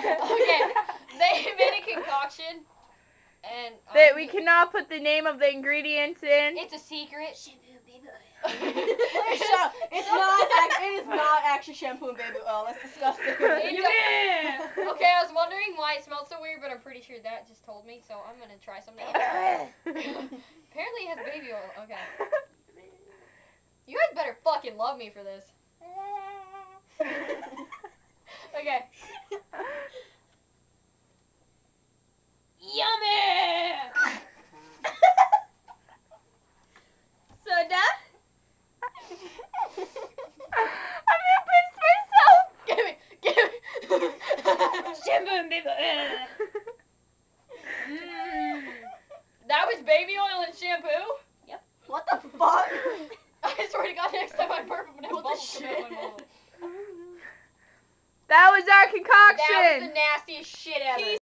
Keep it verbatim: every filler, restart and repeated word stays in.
Okay, they made a concoction, and That we cannot put the name of the ingredients in. It's a secret. Shampoo, baby oil. Please shut up. It's not. It is not actually shampoo and baby oil. That's disgusting. Yeah. Okay, I was wondering why it smelled so weird, but I'm pretty sure that just told me. So I'm gonna try something else. Apparently it has baby oil. Okay. You guys better fucking love me for this. Okay. Yummy! So done? I'm gonna piss myself. Give me, give me. Shampoo and baby oil. Mm. That was baby oil and shampoo? Yep. What the fuck? I swear to God, next time I burp, I'm gonna have What the bubbles come out of my shit? mouth. That was our concoction. That was the nastiest shit ever.